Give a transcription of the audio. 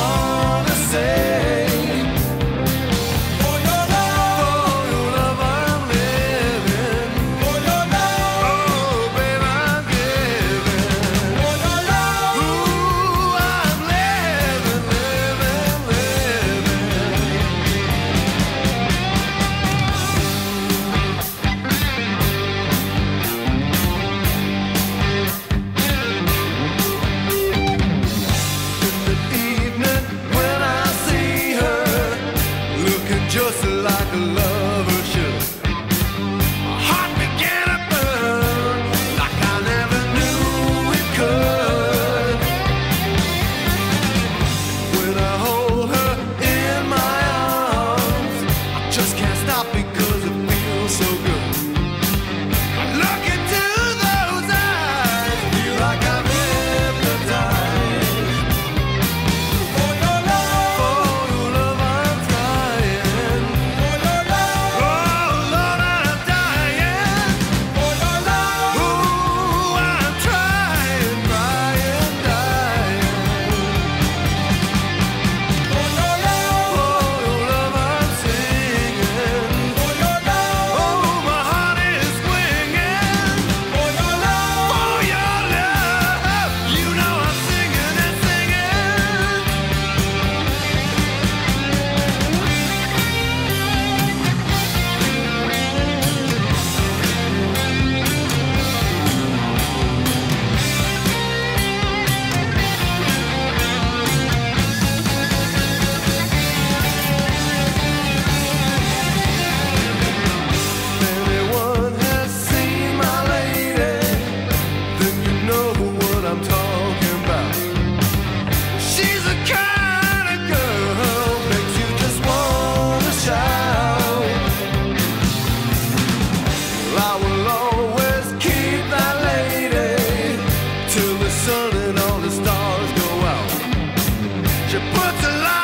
wanna say, for your love I'm living, for your love, oh babe I'm giving, for your love, ooh I'm living, living, living. Just like a lover should, my heart began to burn like I never knew it could. When I hold her in my arms, I just can't stop because it feels so good. I look into those eyes, feel like I'm hypnotized. For your love I'm trying. I will always keep that lady till the sun and all the stars go out. She puts a light